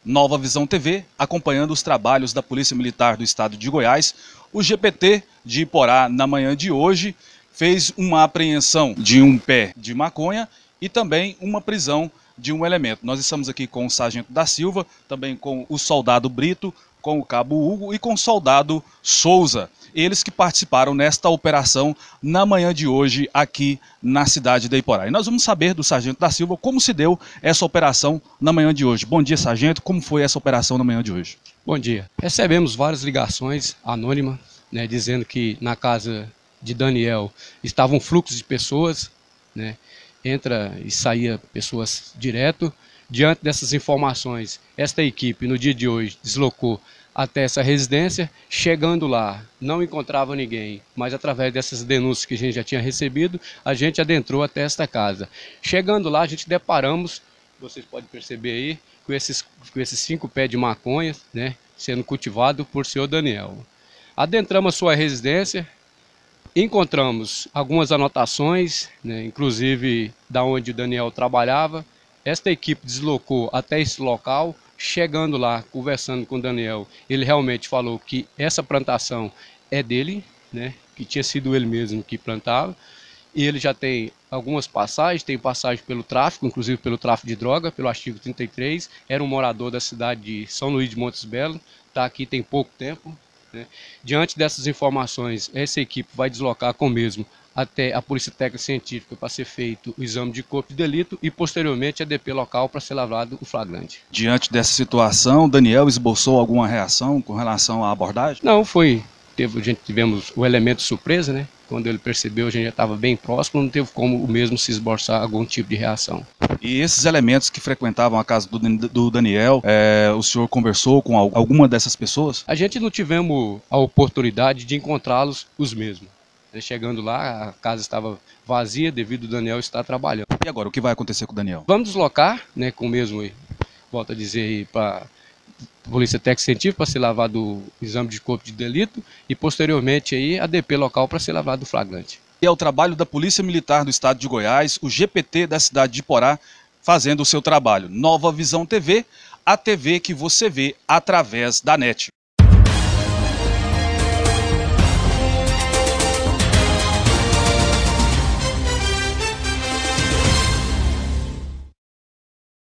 Nova Visão TV, acompanhando os trabalhos da Polícia Militar do Estado de Goiás. O GPT de Iporá, na manhã de hoje, fez uma apreensão de um pé de maconha e também uma prisão de um elemento. Nós estamos aqui com o Sargento da Silva, também com o Soldado Brito, com o Cabo Hugo e com o Soldado Souza. Eles que participaram nesta operação na manhã de hoje aqui na cidade de Iporá. E nós vamos saber do Sargento da Silva como se deu essa operação na manhã de hoje. Bom dia, Sargento. Como foi essa operação na manhã de hoje? Bom dia. Recebemos várias ligações anônimas, dizendo que na casa de Daniel estava um fluxo de pessoas, entra e saía pessoas direto. Diante dessas informações, esta equipe no dia de hoje deslocou até essa residência. Chegando lá, não encontrava ninguém, mas através dessas denúncias que a gente já tinha recebido, a gente adentrou até esta casa. Chegando lá, a gente deparamos, vocês podem perceber aí, com esses 5 pés de maconha, sendo cultivado por senhor Daniel. Adentramos a sua residência, encontramos algumas anotações, inclusive da onde o Daniel trabalhava. Esta equipe deslocou até esse local. Chegando lá, conversando com o Daniel, ele realmente falou que essa plantação é dele, que tinha sido ele mesmo que plantava. E ele já tem algumas passagens, tem passagem pelo tráfico, inclusive pelo tráfico de droga, pelo artigo 33. Era um morador da cidade de São Luís de Montes Belos, está aqui tem pouco tempo. Diante dessas informações, essa equipe vai deslocar com o mesmo até a Polícia Técnica Científica para ser feito o exame de corpo de delito e posteriormente a DP local para ser lavrado o flagrante. Diante dessa situação, Daniel esboçou alguma reação com relação à abordagem? Não, tivemos o elemento surpresa, Quando ele percebeu, a gente já estava bem próximo, não teve como o mesmo se esboçar algum tipo de reação. E esses elementos que frequentavam a casa do Daniel, o senhor conversou com alguma dessas pessoas? A gente não tivemos a oportunidade de encontrá-los os mesmos. Chegando lá, a casa estava vazia devido ao Daniel estar trabalhando. E agora, o que vai acontecer com o Daniel? Vamos deslocar, com o mesmo, volto a dizer, para a Polícia Técnica Científica para ser lavado o exame de corpo de delito e posteriormente aí a DP local para ser lavrado o flagrante. E é o trabalho da Polícia Militar do Estado de Goiás, o GPT da cidade de Iporá, fazendo o seu trabalho. Nova Visão TV, a TV que você vê através da net.